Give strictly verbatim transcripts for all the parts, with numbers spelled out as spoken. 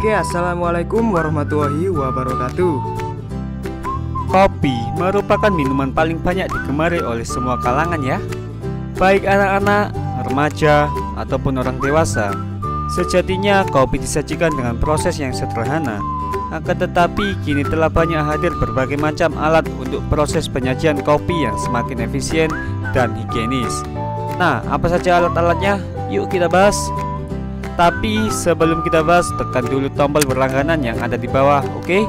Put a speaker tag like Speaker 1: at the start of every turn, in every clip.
Speaker 1: Oke, assalamualaikum warahmatullahi wabarakatuh.
Speaker 2: Kopi merupakan minuman paling banyak digemari oleh semua kalangan ya, baik anak-anak, remaja, ataupun orang dewasa. Sejatinya kopi disajikan dengan proses yang sederhana, akan tetapi kini telah banyak hadir berbagai macam alat untuk proses penyajian kopi yang semakin efisien dan higienis. Nah, apa saja alat-alatnya? Yuk kita bahas. Tapi sebelum kita bahas, tekan dulu tombol berlangganan yang ada di bawah, oke? Okay?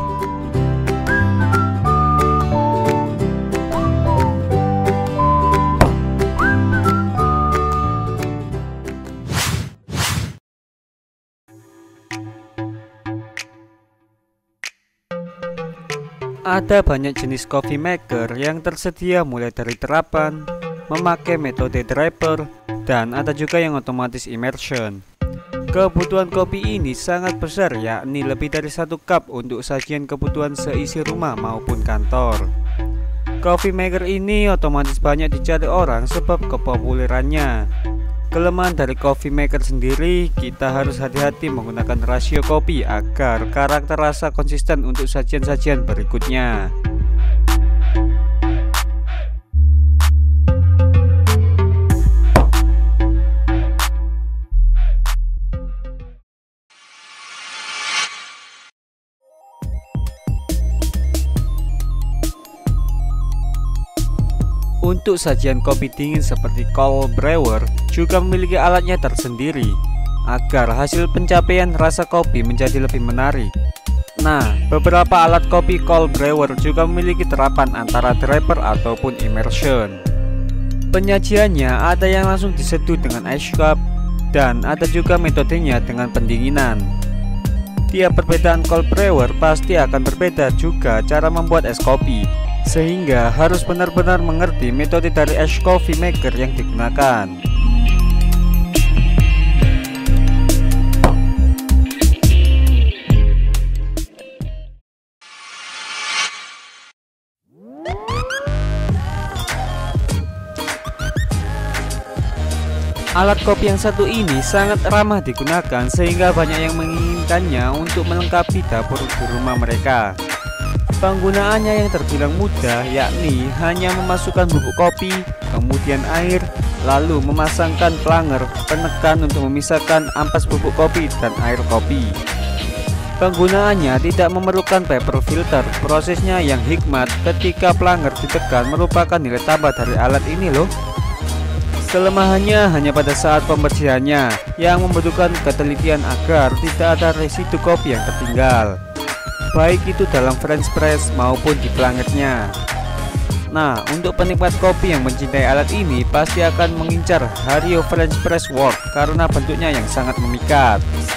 Speaker 2: Ada banyak jenis coffee maker yang tersedia, mulai dari terapan, memakai metode draper, dan ada juga yang otomatis immersion. Kebutuhan kopi ini sangat besar, yakni lebih dari satu cup untuk sajian kebutuhan seisi rumah maupun kantor. Coffee maker ini otomatis banyak dicari orang sebab kepopulerannya. Kelemahan dari coffee maker sendiri, kita harus hati-hati menggunakan rasio kopi agar karakter rasa konsisten untuk sajian-sajian berikutnya. Untuk sajian kopi dingin seperti cold brewer juga memiliki alatnya tersendiri agar hasil pencapaian rasa kopi menjadi lebih menarik. Nah, beberapa alat kopi cold brewer juga memiliki terapan antara draper ataupun immersion. Penyajiannya ada yang langsung diseduh dengan ice cup dan ada juga metodenya dengan pendinginan. Tiap perbedaan cold brewer pasti akan berbeda juga cara membuat es kopi, sehingga harus benar-benar mengerti metode dari es coffee maker yang digunakan. Alat kopi yang satu ini sangat ramah digunakan sehingga banyak yang menginginkannya untuk melengkapi dapur di rumah mereka. Penggunaannya yang terbilang mudah, yakni hanya memasukkan bubuk kopi, kemudian air, lalu memasangkan planger penekan untuk memisahkan ampas bubuk kopi dan air kopi. Penggunaannya tidak memerlukan paper filter. Prosesnya yang hikmat ketika planger ditekan merupakan nilai tambah dari alat ini loh. Kelemahannya hanya pada saat pembersihannya yang membutuhkan ketelitian agar tidak ada residu kopi yang tertinggal, baik itu dalam French press maupun di plangernya. Nah, untuk penikmat kopi yang mencintai alat ini pasti akan mengincar Hario French Press Works karena bentuknya yang sangat memikat.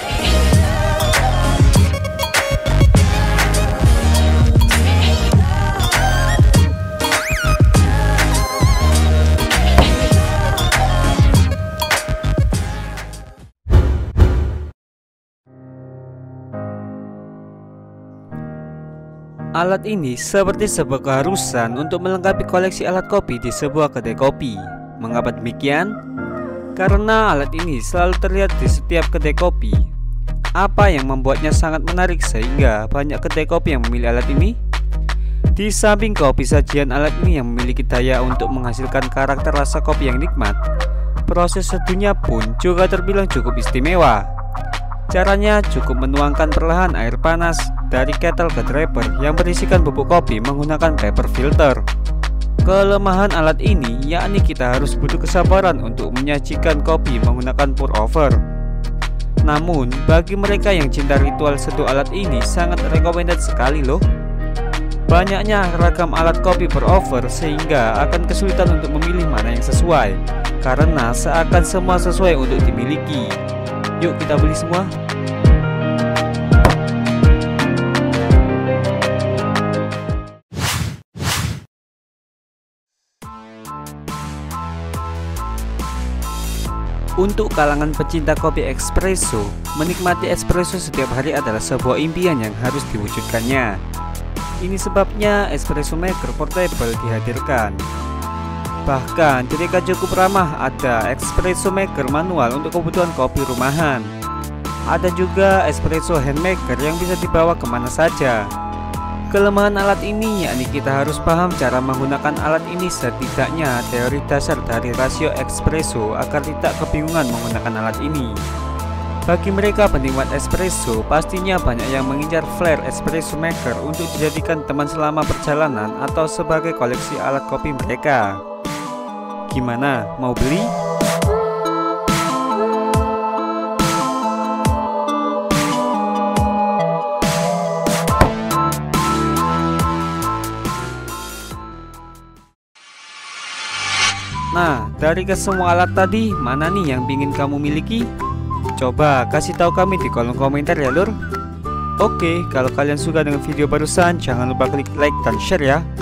Speaker 2: Alat ini seperti sebuah keharusan untuk melengkapi koleksi alat kopi di sebuah kedai kopi. Mengapa demikian? Karena alat ini selalu terlihat di setiap kedai kopi. Apa yang membuatnya sangat menarik sehingga banyak kedai kopi yang memilih alat ini? Di samping kopi sajian alat ini yang memiliki daya untuk menghasilkan karakter rasa kopi yang nikmat, proses seduhnya pun juga terbilang cukup istimewa. Caranya cukup menuangkan perlahan air panas dari kettle ke draper yang berisikan bubuk kopi menggunakan paper filter. Kelemahan alat ini yakni kita harus butuh kesabaran untuk menyajikan kopi menggunakan pour over. Namun bagi mereka yang cinta ritual seduh alat ini sangat recommended sekali loh. Banyaknya ragam alat kopi pour over sehingga akan kesulitan untuk memilih mana yang sesuai, karena seakan semua sesuai untuk dimiliki. Yuk kita beli semua. Untuk kalangan pecinta kopi espresso, menikmati espresso setiap hari adalah sebuah impian yang harus diwujudkannya. Ini sebabnya espresso maker portable dihadirkan. Bahkan ketika cukup ramah, ada espresso maker manual untuk kebutuhan kopi rumahan. Ada juga espresso handmaker yang bisa dibawa kemana saja. Kelemahan alat ini yakni kita harus paham cara menggunakan alat ini, setidaknya teori dasar dari rasio espresso agar tidak kebingungan menggunakan alat ini. Bagi mereka penikmat espresso, pastinya banyak yang mengincar flare espresso maker untuk dijadikan teman selama perjalanan atau sebagai koleksi alat kopi mereka. Gimana, mau beli? Nah, dari kesemua alat tadi, mana nih yang ingin kamu miliki? Coba kasih tahu kami di kolom komentar ya lur. Oke, kalau kalian suka dengan video barusan, jangan lupa klik like dan share ya.